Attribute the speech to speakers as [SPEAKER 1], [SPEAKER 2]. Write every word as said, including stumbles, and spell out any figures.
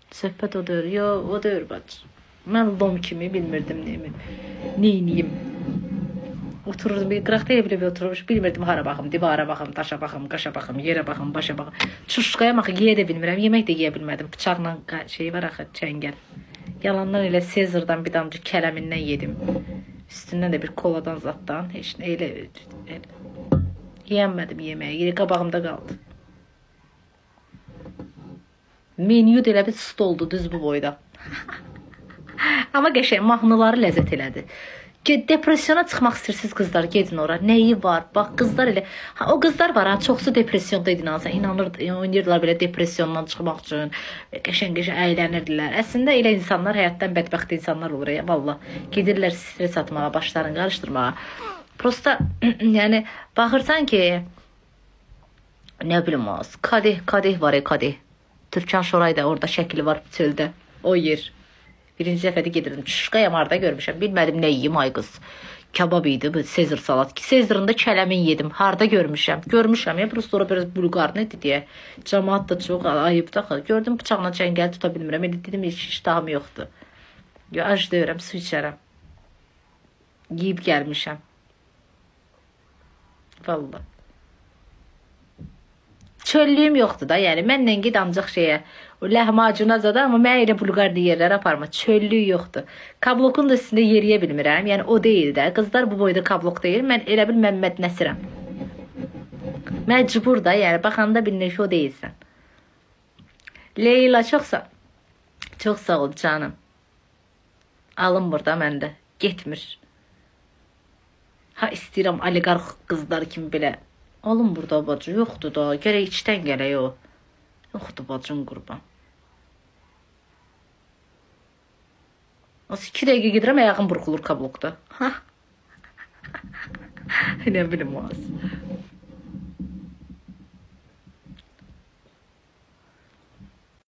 [SPEAKER 1] Söhbət o deyir. Yo, o deyir bacı. Mən lom kimi bilmirdim neyimi. Neyniyim. Otururdum, bir qıraqda evlə oturmuş, bilmirdim hara baxım, divara baxım, daşa baxım, qaşa baxım, yerə baxım, başa baxım. Çuşqaya baxım, yeyə də bilmirəm, yemək də yeyə bilmədim. Bıçaqla şey var axı, çəngəl. Yalandan elə Sezardan bir damcı kələmindən yedim. Üstündən də bir koladan zatdan, heç nə elə, elə. Yiyənmədim yeməyi, yeri qabağımda qaldı. Menyu da elə bir stoldu, düz bu boyda. Amma qəşəng, mahnıları ləzzət elədi. Depresyona çıxmaq istəyirsiniz qızlar, gedin ora. Nəyi var? Bax, qızlar elə... Ha, o qızlar var, ha, çoxsu depresyonda idin, hansı, inanır, oynayırlar belə depresyondan çıxmaq üçün. Qəşəng-qəşəng əylənirdilər. Əslində elə insanlar, həyatdan bədbəxt insanlar olur ya, valla. Gedirlər stres atmağa, başlarını qarışdırmağa. Prosta, yəni, baxırsan ki, nə bilim az, kadeh, kadeh var ya, kadeh. Türkan Şoray da orada şəkili var çöldə, o yer. Birinci dəfədə gedirdim. Çuşqa yamarda görmüşəm. Bilmədim nə yiyim ay qız. Kabab idi bu Sezar salat. Sezarın da kələmin yedim. Harda görmüşəm? Görmüşəm ya. Burası sonra biraz bulqar nədir deyə. Cəmaat da çox ayıb da. Gördüm bıçaqla çəngəl tuta bilmirəm. Elə dedim heç iştahım yoxdur. Yo, ac deyirəm, su içərəm. Yiyib gəlmişəm. Vallahi. Çöllüyüm yoxdur da, yəni mənlə ged ancaq şeyə, o ləhmacuna zada, amma mən elə bulqarlı yerlərə aparma, çöllüyü yoxdur. Kablokun da üstündə yeriyə bilmirəm, yəni o deyil də, qızlar bu boyda kablok deyil, mən elə bil Məmməd Nəsirəm. Məcbur da, yəni baxanda bilinir ki, o deyilsən. Leyla, çox sağ, çox sağ ol canım. Alın burada məndə, getmir. Ha, istəyirəm oliqarx qızlar kimi belə. Alın burada bacı, yoxdur da, gərək içdən gələk o. Yoxdur bacın qurban. Nasıl iki dəqiqə gedirəm, ayağım burxulur kablokda. Ha? Nə bilim o az.